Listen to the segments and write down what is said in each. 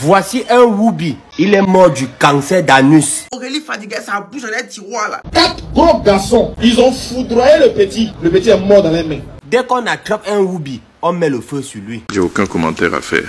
Voici un Woubi. Il est mort du cancer d'anus. Aurélie fatiguée, ça bouge dans les tiroirs là. 4 gros garçons, ils ont foudroyé le petit. Le petit est mort dans les mains. Dès qu'on attrape un Woubi, on met le feu sur lui. J'ai aucun commentaire à faire.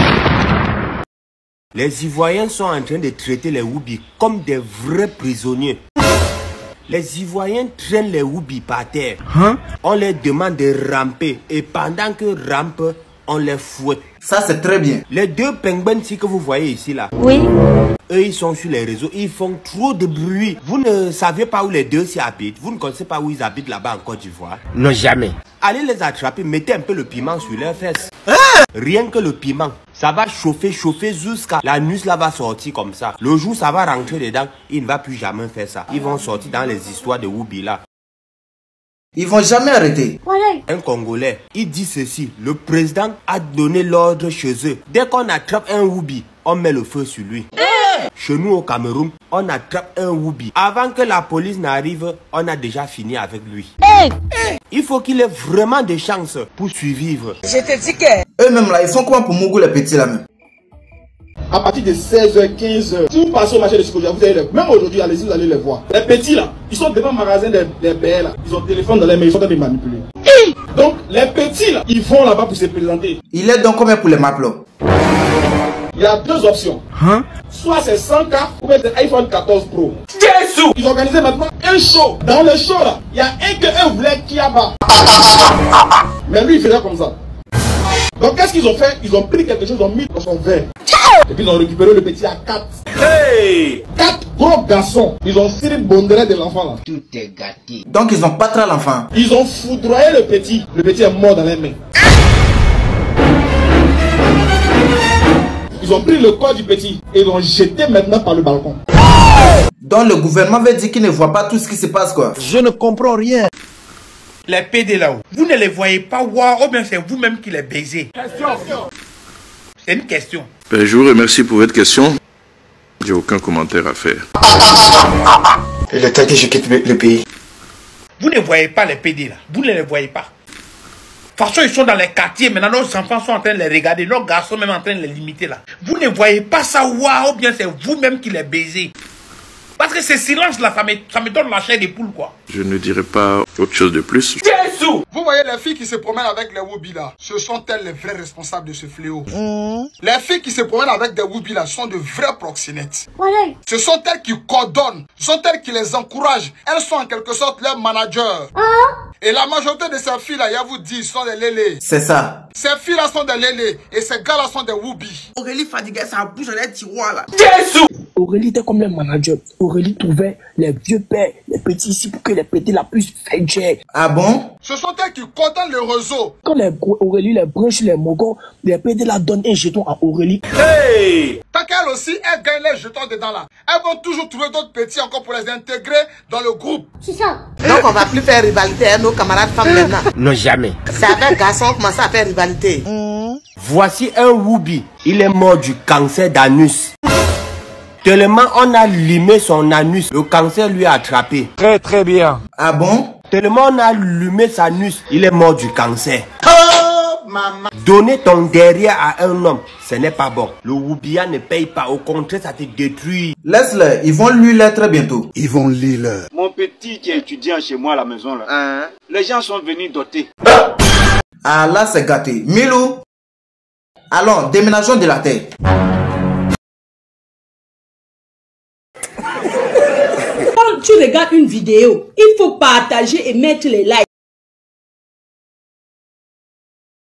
Les Ivoiriens sont en train de traiter les Woubi comme des vrais prisonniers. Les Ivoiriens traînent les Woubi par terre. On leur demande de ramper et pendant que rampent, on les fouette. Ça c'est très bien. Les deux pingouins que vous voyez ici là. Oui. Eux ils sont sur les réseaux, ils font trop de bruit. Vous ne savez pas où les deux s'y habitent. Vous ne connaissez pas où ils habitent là-bas en Côte d'Ivoire. Non, jamais. Allez les attraper, mettez un peu le piment sur leurs fesses. Rien que le piment. Ça va chauffer jusqu'à l'anus là va sortir comme ça. Le jour ça va rentrer dedans, il ne va plus jamais faire ça. Ils vont sortir dans les histoires de Woubi là. Ils vont jamais arrêter. Un Congolais, il dit ceci. Le président a donné l'ordre chez eux. Dès qu'on attrape un Woubi, on met le feu sur lui. Chez nous au Cameroun, on attrape un Woubi. Avant que la police n'arrive, on a déjà fini avec lui. Il faut qu'il ait vraiment des chances pour survivre. Je te dis que eux-mêmes là, ils font comment pour Mougou les petits là même? À partir de 16h, 15h, si vous passez au marché de Sikodia, vous allez les... Même aujourd'hui, allez-y, vous allez les voir. Les petits là, ils sont devant le magasin des BR là. Ils ont le téléphone dans les mains, ils sont en train de manipuler. Donc, les petits là, ils vont là-bas pour se présenter. Il est donc combien pour les maplots? Il y a deux options. Soit c'est 100K ou bien c'est iPhone 14 Pro. Jésus! Ils organisaient maintenant un show. Dans le show là, il y a un que eux voulaient Kiaba. Mais lui, il faisait comme ça. Donc, qu'est-ce qu'ils ont fait? Ils ont pris quelque chose, ils ont mis dans son verre. Et puis ils ont récupéré le petit à 4. Hey! 4 gros garçons. Ils ont tiré le bonderet de l'enfant là. Tout est gâté. Donc ils ont pas trop l'enfant. Ils ont foudroyé le petit. Le petit est mort dans les mains. Ils ont pris le corps du petit et ils l'ont jeté maintenant par le balcon. Donc le gouvernement veut dire qu'il ne voit pas tout ce qui se passe quoi. Je ne comprends rien. Les PD là-haut, vous ne les voyez pas voir ou bien c'est vous-même qui les baisez? C'est une question. Ben, je vous remercie pour votre question. J'ai aucun commentaire à faire. Et le temps que je quitte le pays. Vous ne voyez pas les PD là, vous ne les voyez pas. De toute façon, ils sont dans les quartiers, maintenant nos enfants sont en train de les regarder, nos garçons même en train de les limiter là. Vous ne voyez pas ça, ou bien c'est vous-même qui les baisez. Parce que ce silence là, ça me donne la chair des poules quoi. Je ne dirai pas autre chose de plus. Jésus! Vous voyez les filles qui se promènent avec les Woubi là, ce sont elles les vrais responsables de ce fléau. Les filles qui se promènent avec des Woubi là sont de vraies proxénètes. Ce sont elles qui coordonnent, ce sont elles qui les encouragent. Elles sont en quelque sorte leurs managers. Et la majorité de ces filles là, il vous dit, sont des lélés. C'est ça. Ces filles là sont des lélés et ces gars là sont des Woubi. Aurélie fatiguée, ça bouge dans les tiroirs là. Jésus! Aurélie était comme le manager. Aurélie trouvait les vieux pères, les petits ici pour que les petits la puissent faire cher. Ah bon? Ce sont elles qui coordonnent le réseau. Quand Aurélie les branche les mogos, les PD la donnent un jeton à Aurélie. Hey! Tant qu'elles aussi, elles gagnent les jetons dedans là. Elles vont toujours trouver d'autres petits encore pour les intégrer dans le groupe. C'est ça. Donc on va plus faire rivalité à nos camarades femmes maintenant. Non, jamais. C'est avec garçons qu'on commence à faire rivalité. Voici un Woubi. Il est mort du cancer d'anus. Tellement on a limé son anus, le cancer lui a attrapé. Très très bien. Ah bon? Tellement on a limé sa anus, il est mort du cancer. Oh maman. Donner ton derrière à un homme, ce n'est pas bon. Le Woubia ne paye pas, au contraire ça te détruit. Laisse-le, ils vont lui l'être très bientôt. Ils vont lire. Mon petit qui est étudiant chez moi à la maison là, les gens sont venus doter. Ah là c'est gâté. Milou, allons, déménageons de la terre. Quand tu regardes une vidéo, il faut partager et mettre les likes.